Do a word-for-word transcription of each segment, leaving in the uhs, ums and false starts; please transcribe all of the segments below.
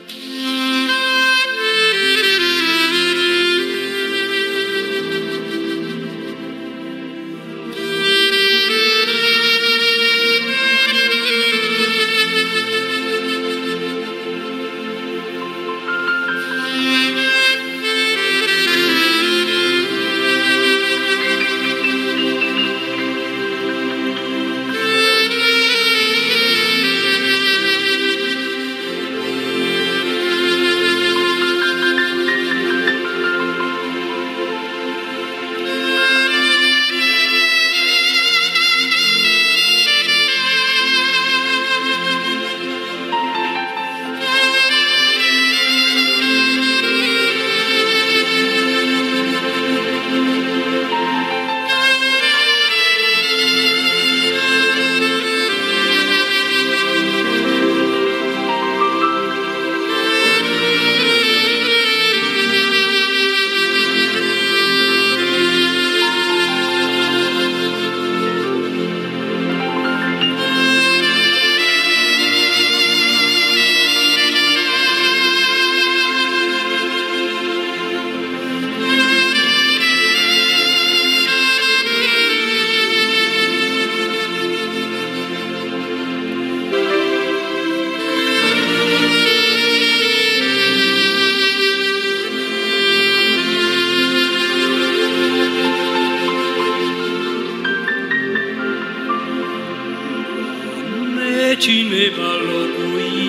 cine va locui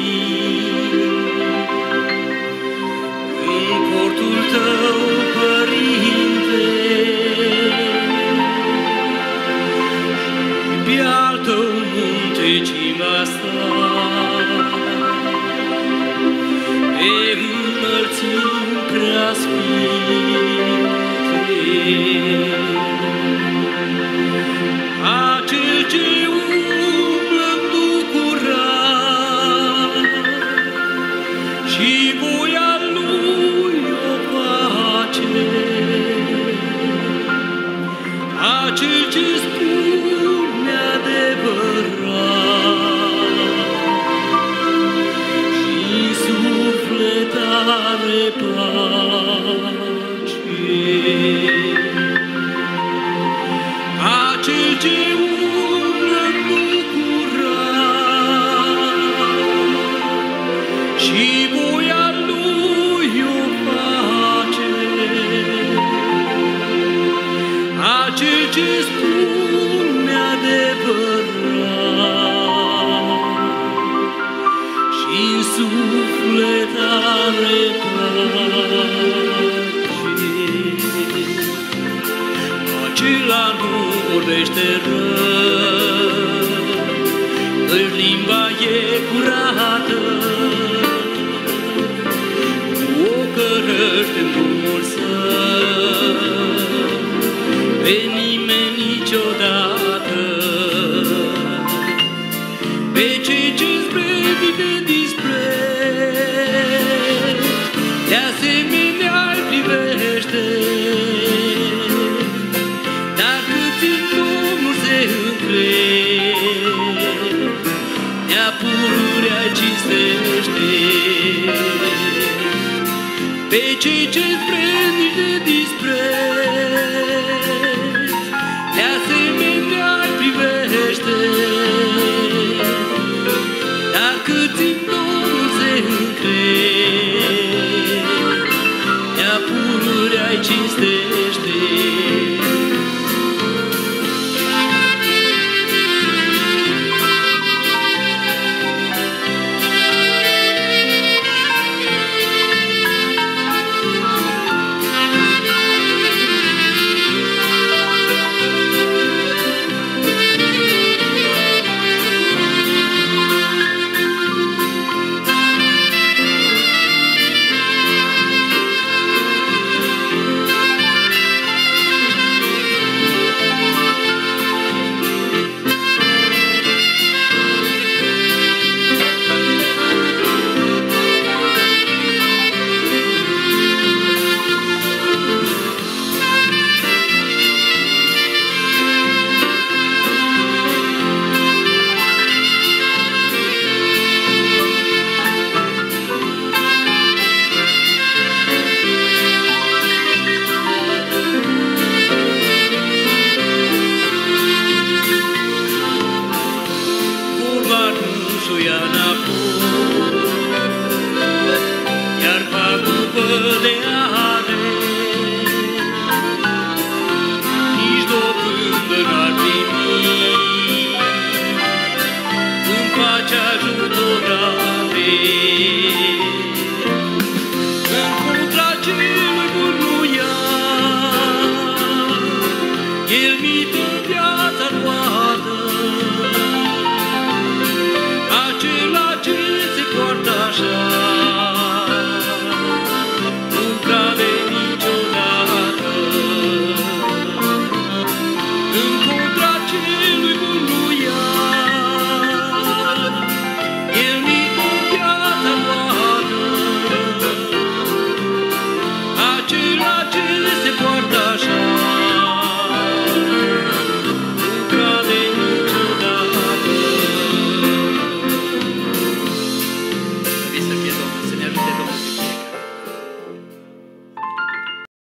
în cortul tău, Părinte, pe al tău munte cine va sta, pe înălțimi preasfinte. Acel ce umblă în Duh curat și voia lui o face, acel ce spune adevărat și suflet are pace. Acel ce umblă în Duh curat și voia lui o face, acel ce spune adevărat și în suflet are pace. Acela nu vorbește rău, își limba e curată, o cărăște în drumul său, pe nimeni niciodată. Pe cei ce-n spre vine dispreț, de asemenea îi privește. Ea pururea cinstește pe cei ce-ți predici de dispreț, de asemenea îi privește. Dar cât în Domnul se încred, ea pururea-i cinstește. să o ia înapoi, iar pagubă de are, nici dobândă n-ar primi, în pace ajutorare.